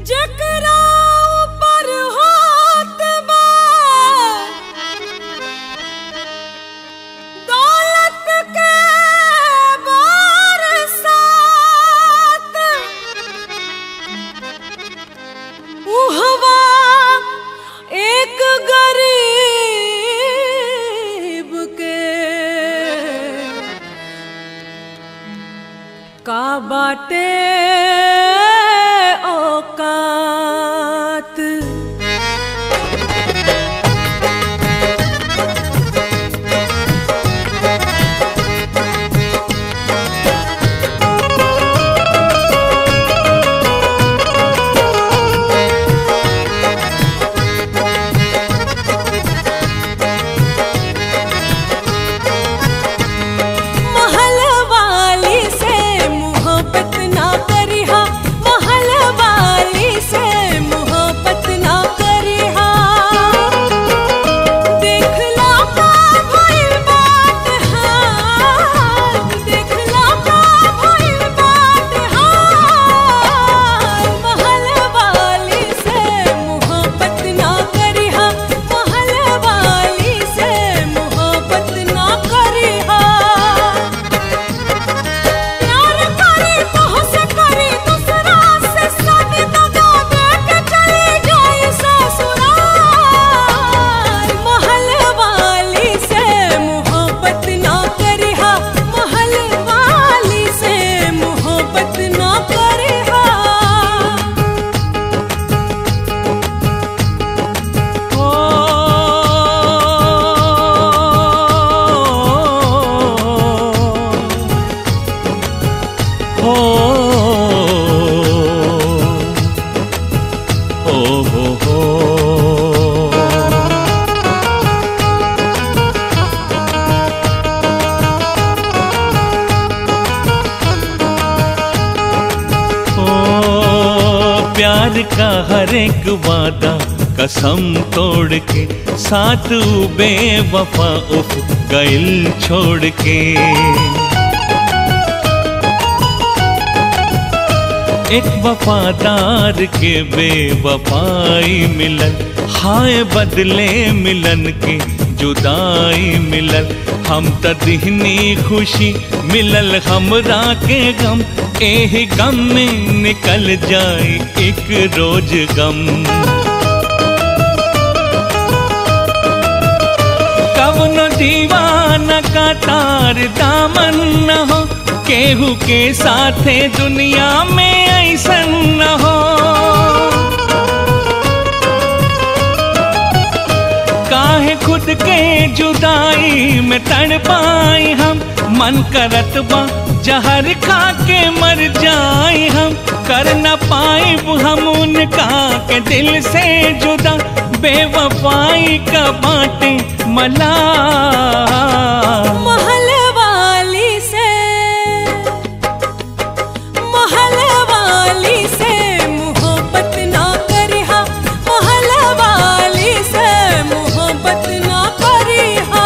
जकरा ऊपर होत बा दौलत के बरसात, उहवा एक गरीब के का बाटे औकात। महल वाली से मोहब्बत ना करिहा, महल वाली से मोहब्बत ना करिहा। देखला का भइल बात हाल, देखला का भइल बात हाल। महल वाली से मोहब्बत ना करिहा, महल वाली से मोहब्बत ना करिहा। प्यार करी तोहसे करी दूसरा से शादी, दगा दे के चली जाई ससुराल। महल वाली से मोहब्बत ना करिहा, महल वाली से मोहब्बत ना करिहा। प्यार का हर एक वादा कसम तोड़ के साथ बेवफा उफ गइल छोड़ के। एक वफादार के बेवफाई मिलन, हाय बदले मिलन के जुदाई मिलल। हम त दिहनी खुशी मिलल हमरा के गम, एही गम में निकल जाए एक रोज गम। कवनो दीवाना का तार दामन न हो, केहू के साथे दुनिया में ऐसन न हो। काहे खुद के जुदाई में तड़पाई हम, मन करत बा जहर खा के मर जाए हम। कर न पाए हम उनका के दिल से जुदा, बेवफाई का बाटे मला। महल वाली से, महल वाली से मोहब्बत ना करिहा, महल वाली से मोहब्बत ना करिहा।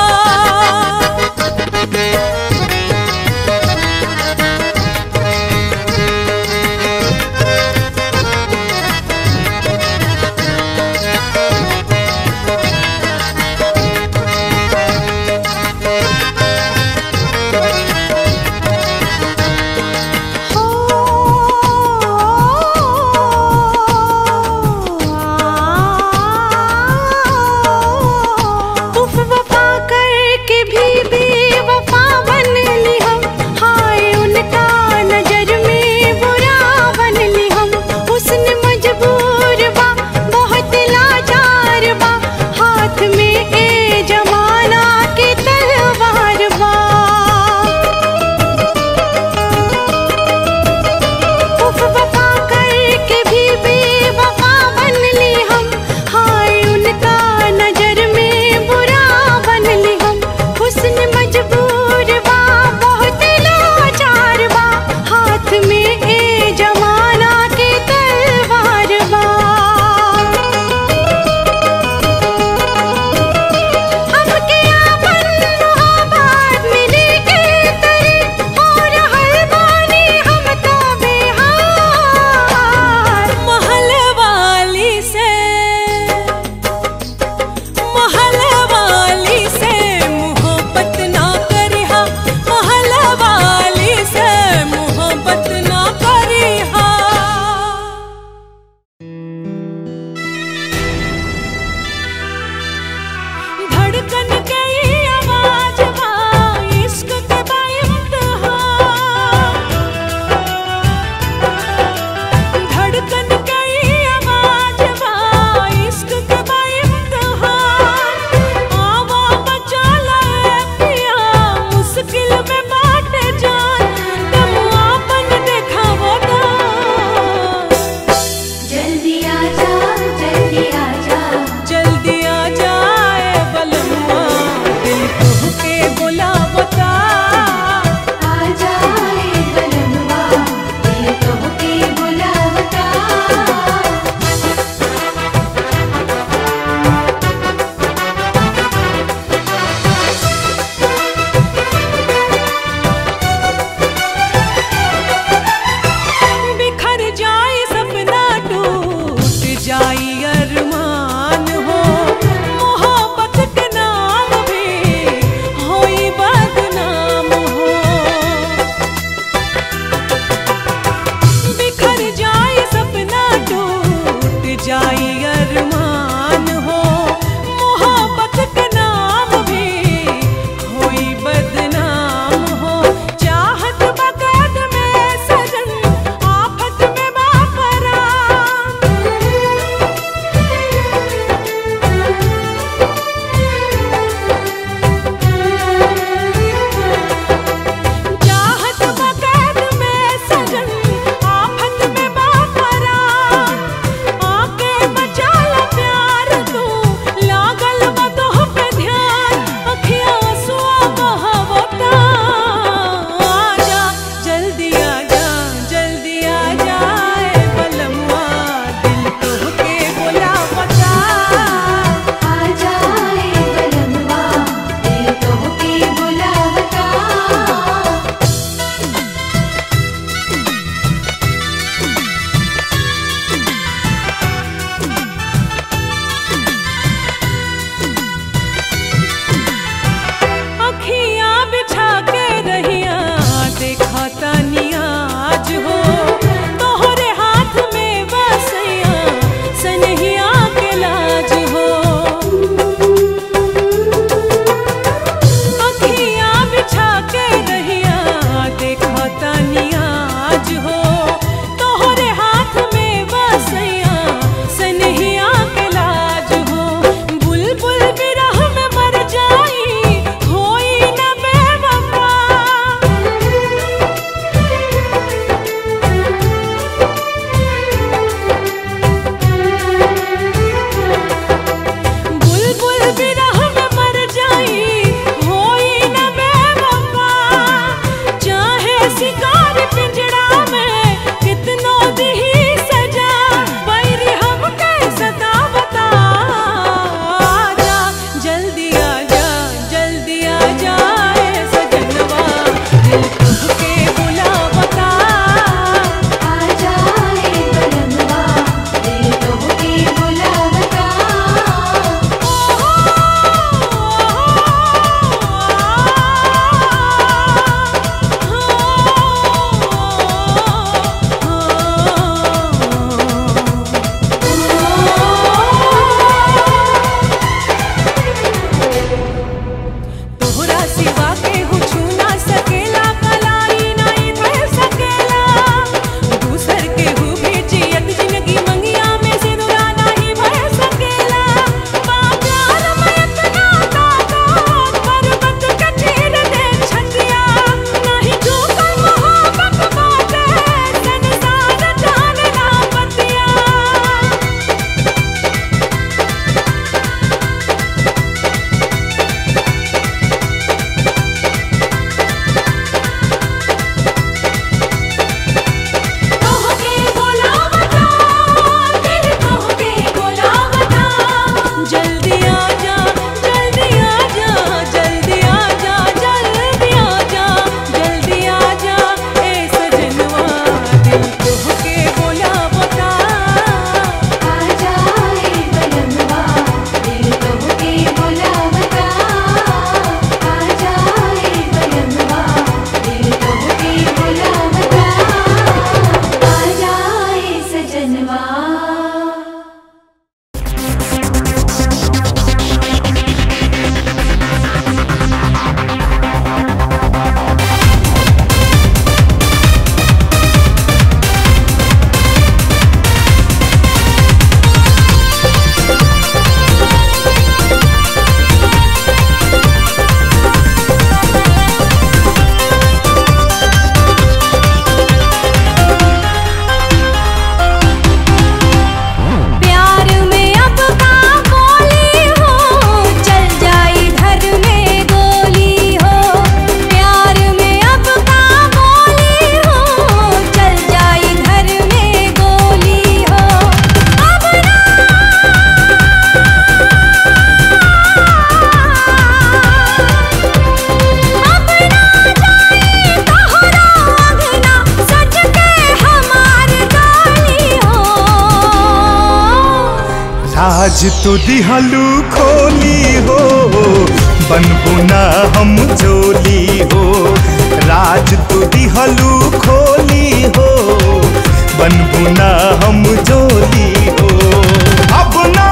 राज तो दिहलू खोली हो, बनबू ना हम जोली हो। राज तो दिहलू खोली हो, बनबू ना हम जोली हो। अब ना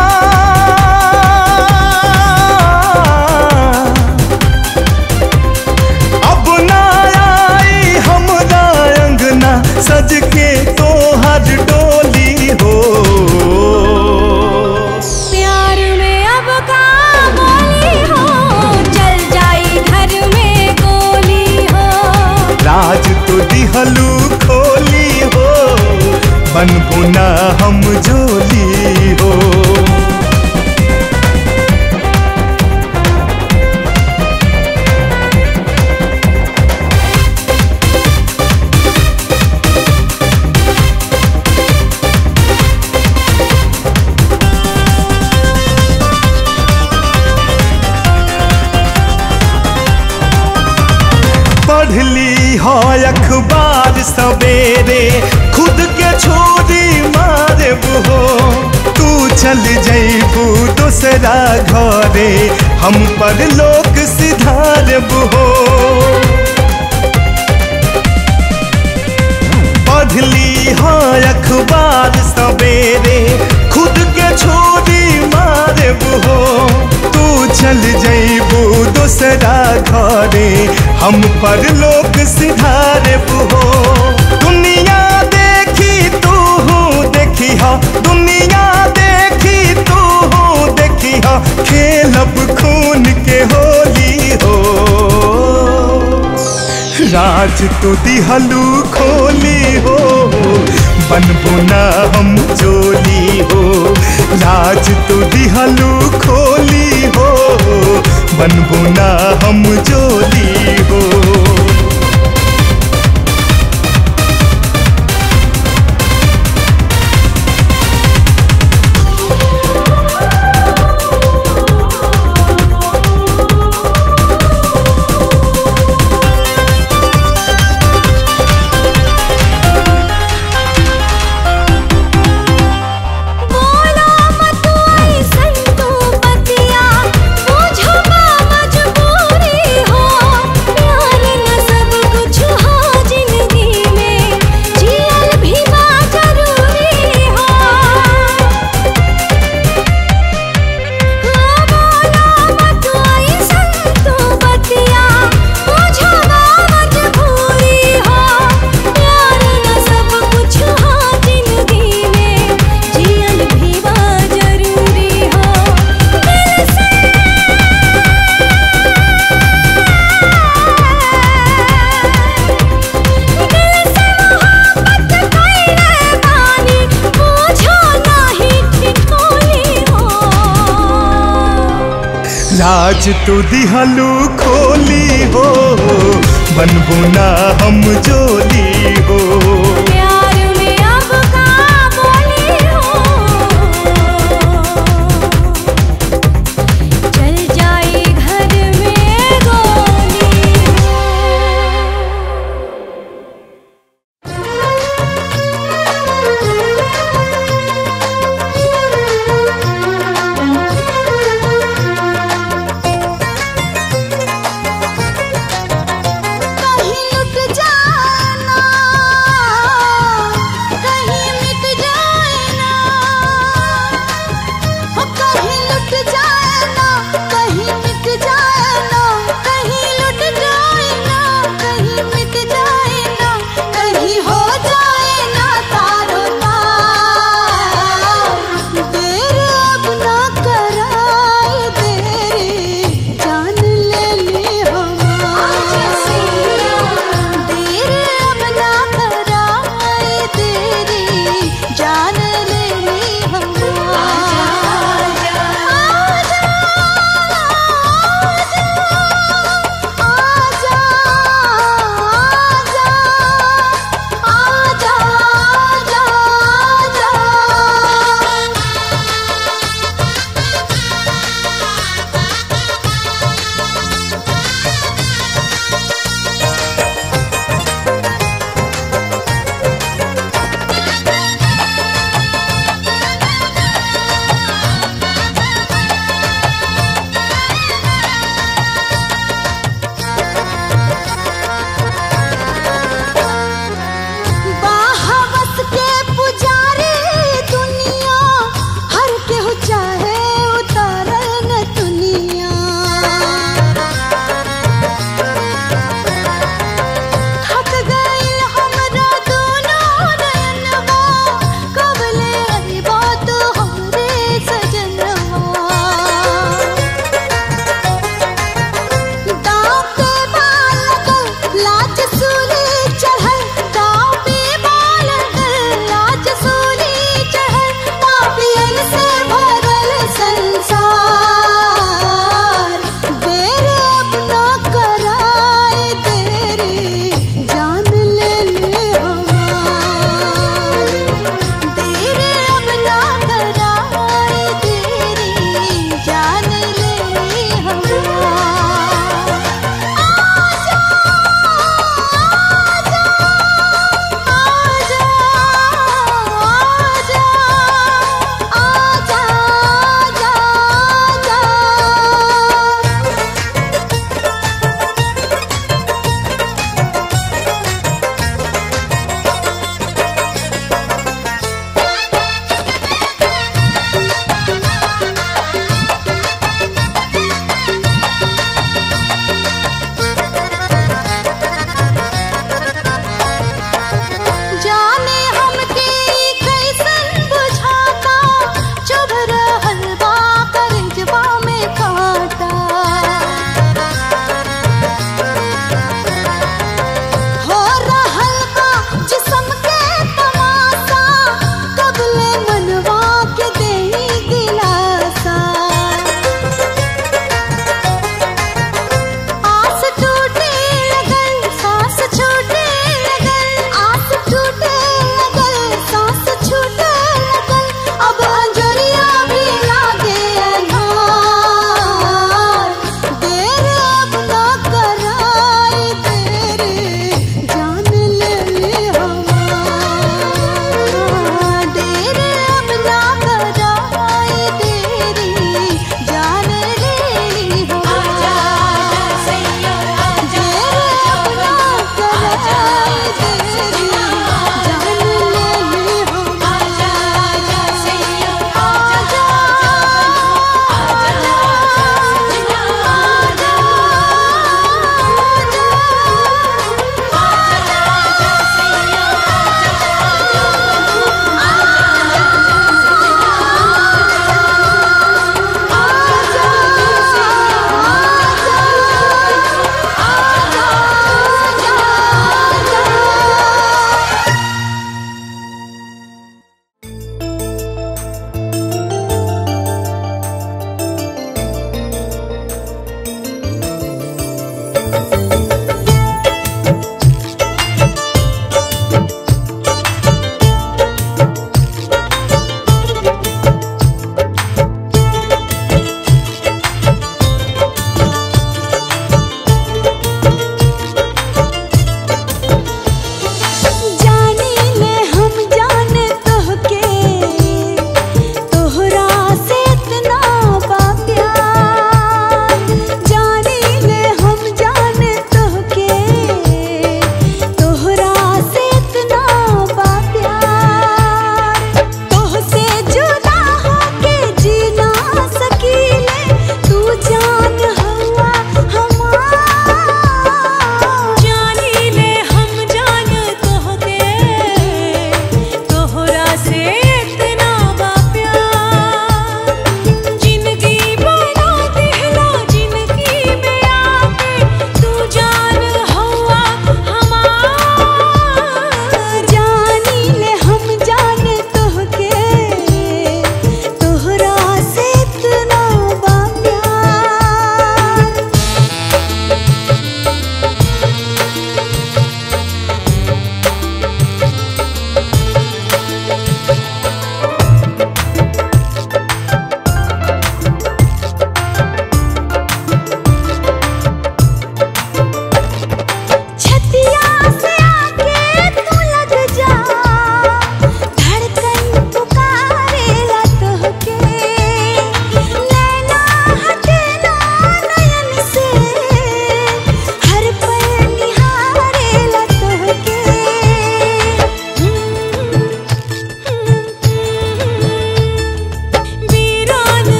आई हमरा अंगना सज के तोहर डोली हो। प्यार में अब का बोली हो, चल जाई घर में गोली हो। राज तो दिहलू खोली हो, बनबू ना हम जोली हो। पढ़ली हो अखबार सवेरे, खुद के छोरी मारब हो। तू चल जैबू दूसरा घरे, हम पर लोक सिधारब हो। पढ़ली हो अखबार सवेरे, खुद के छोरी मारब हो। तू चल जैबू दूसरा घरे, हम पर लोक सिधारब हो। दुनिया देखी तू देखी हा, दुनिया देखी तू देखी हा, खेलब खून के होली हो। राज तो दिहलू खोली हो, बनबू ना हम जोली हो। राज तो दिहलू खोली हो, बनबू ना हम जोली हो। राज तो दिहलू खोली हो, बनबू ना हम जोली हो। प्यार में अब का बोली हो, चल जाई घर में गोली हो। कहीं लुट जाना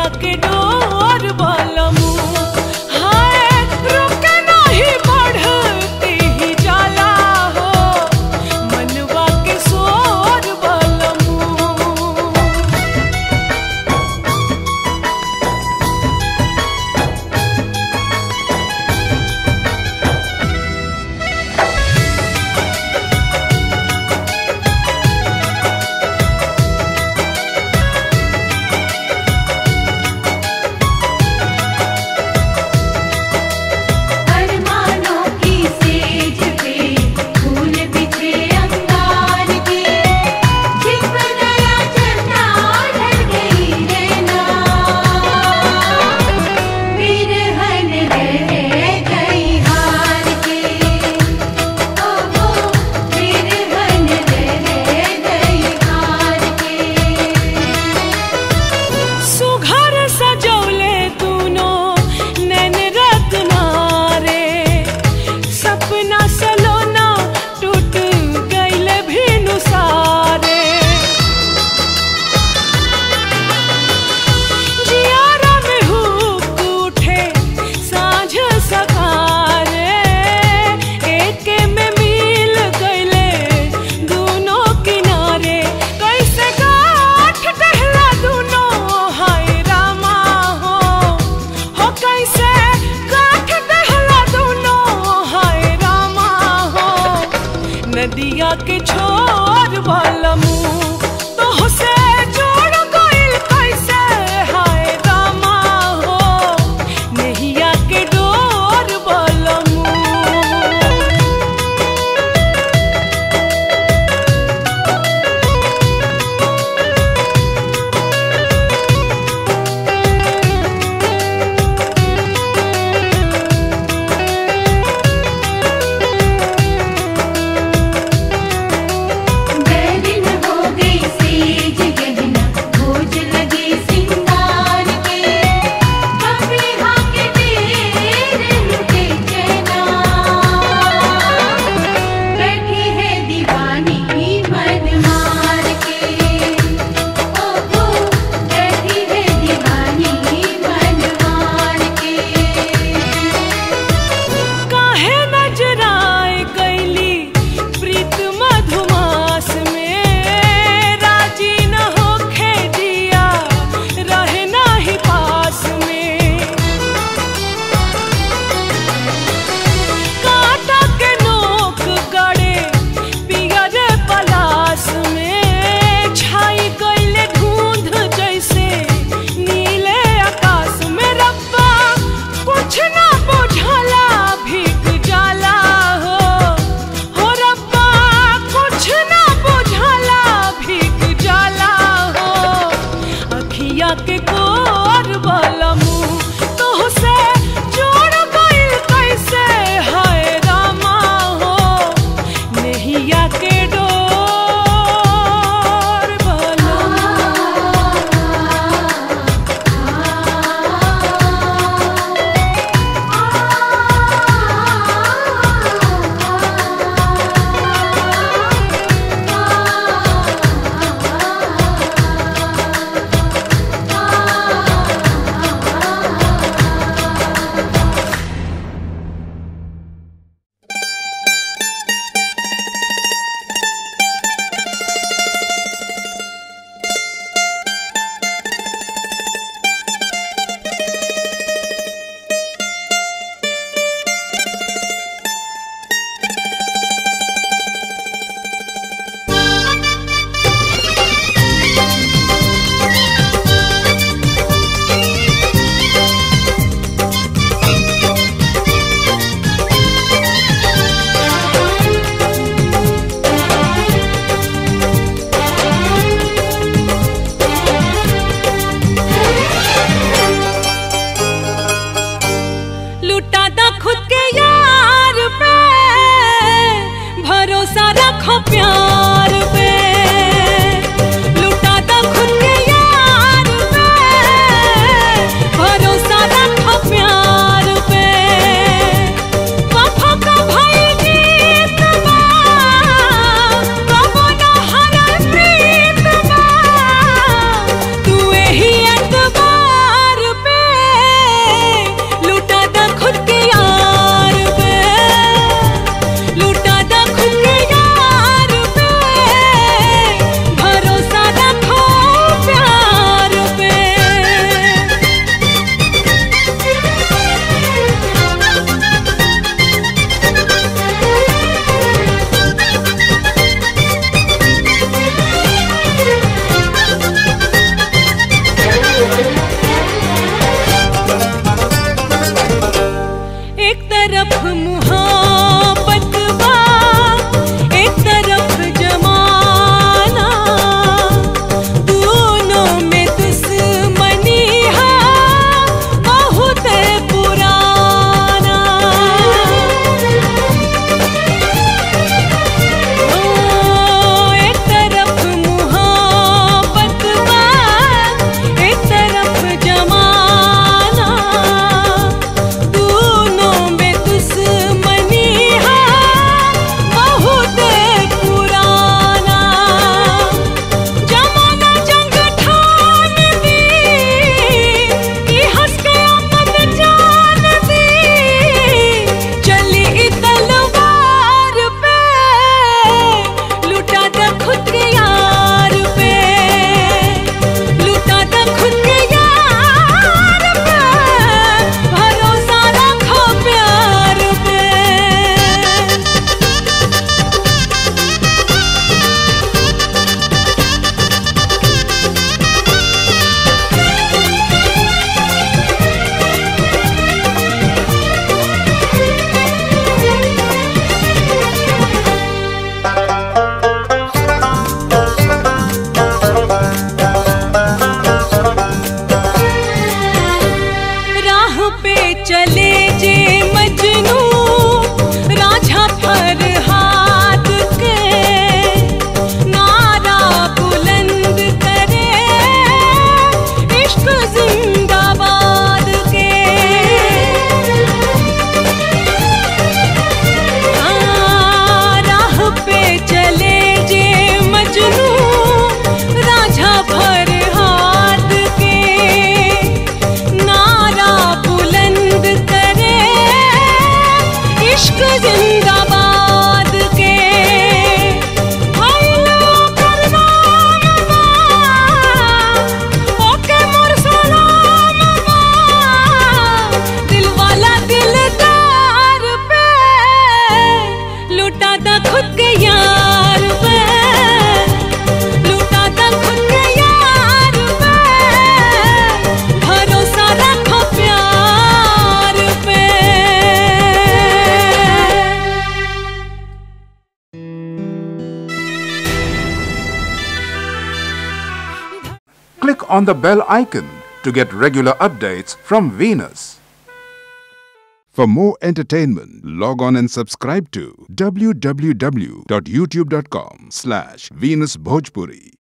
नदिया के डोर बलमू हाय रुके नहीं बढ़ती ही जाला हो मनवा के शोर बलमू। अरमानों की सेज पे फूल बिछे अंगार के छिप गया चन्ना ढल गई रहना बिरहन रह गई हार के ओ हो बिरहन रह गई हार के। सुघर सजौले तूनो नैन रत्ना रे सपना सलोना टूट गइले भिनु सारे जियारा में हुक उठे साँझ सकारे एके में मिल गइले दोनों किनारे कैसे गाँठ दहला दोनों हाय रामा हो कैसे गाँठ दहला दोनों हाय रामा हो नदिया के छोर बलमू तो से जोड़ गइल कैसे हाय रामा हो नहिया के डोर बलमू। बैरिन हो गई सेज गहना बोझ लगे सिंगार के कभी हाके तेरे लुटे चैना बैठी है दीवानी मन मार के ओ हो बैठी है दीवानी मन मार के। काहे नजराए गइली प्रीत मधुमास में राजी न होखे दिया रहे नाही पास में कांटा के नोक गड़े पियर पलास में छाई गइले धुंध जैसे नीले आकाश में रब्बा कुछ ना बुझाला भीग जाला हो रब्बा कुछ ना बुझाला भीग जाला हो अखिया के कोर बलमू तो से जोड़ गइल कैसे हाय रामा हो नहिया के डोर बलमू। आ on the bell icon to get regular updates from Venus. For more entertainment, log on and subscribe to www.youtube.com/Venus Bhojpuri.